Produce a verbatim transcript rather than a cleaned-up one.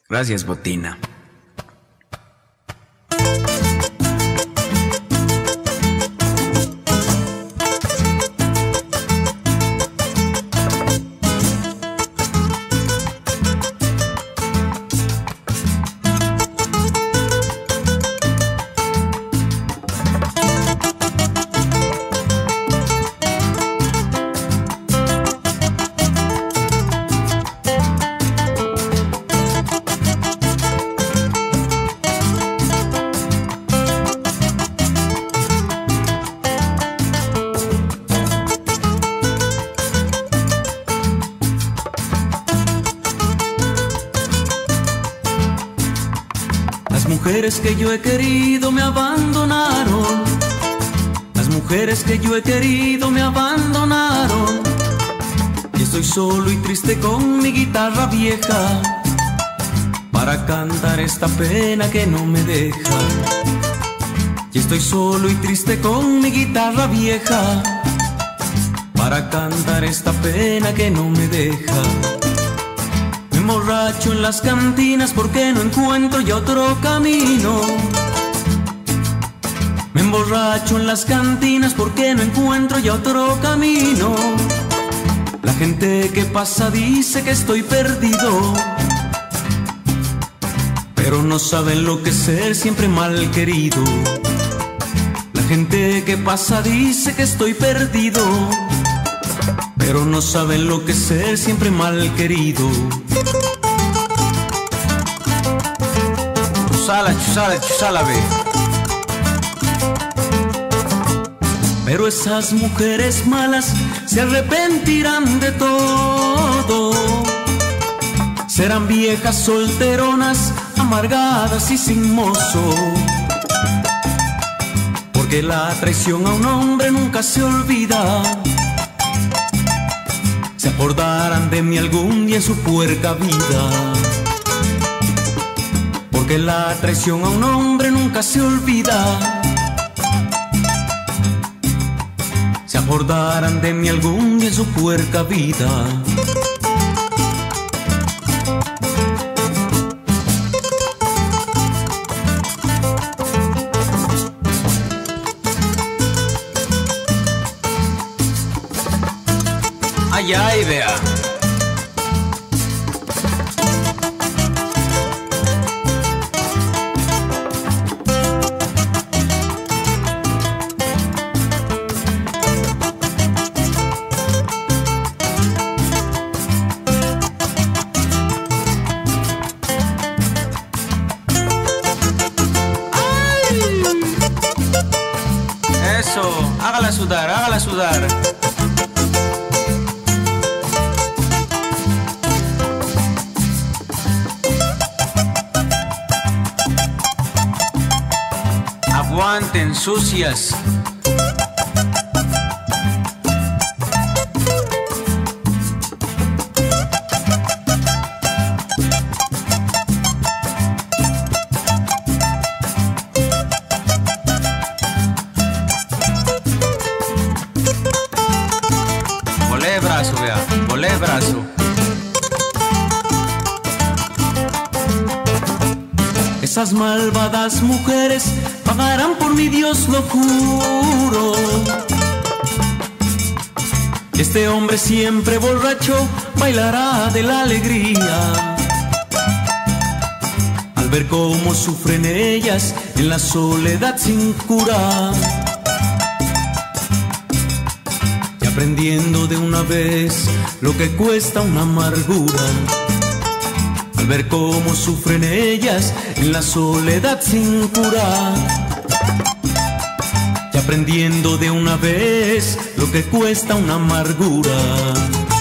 Gracias, Botina. Las mujeres que yo he querido me abandonaron. Las mujeres que yo he querido me abandonaron. Y estoy solo y triste con mi guitarra vieja para cantar esta pena que no me deja. Y estoy solo y triste con mi guitarra vieja para cantar esta pena que no me deja. Me emborracho en las cantinas porque no encuentro ya otro camino. Me emborracho en las cantinas porque no encuentro ya otro camino. La gente que pasa dice que estoy perdido, pero no saben lo que es ser siempre mal querido. La gente que pasa dice que estoy perdido, pero no saben lo que es ser siempre mal querido. Chusala, chusala, chusala, ve. Pero esas mujeres malas se arrepentirán de todo. Serán viejas solteronas, amargadas y sin mozo. Porque la traición a un hombre nunca se olvida. Se acordarán de mí algún día en su puerca vida. Porque la traición a un hombre nunca se olvida. Se acordarán de mí algún día en su puerca vida. Ay, ay, vea. Eso, hágala sudar, hágala sudar. Aguanten, sucias. Volé brazo, vea, volé brazo. Esas malvadas mujeres pagarán por mi Dios, lo juro. Este hombre siempre borracho bailará de la alegría al ver cómo sufren ellas en la soledad sin cura. Y aprendiendo de una vez lo que cuesta una amargura al ver cómo sufren ellas en la soledad sin cura. Y aprendiendo de una vez lo que cuesta una amargura.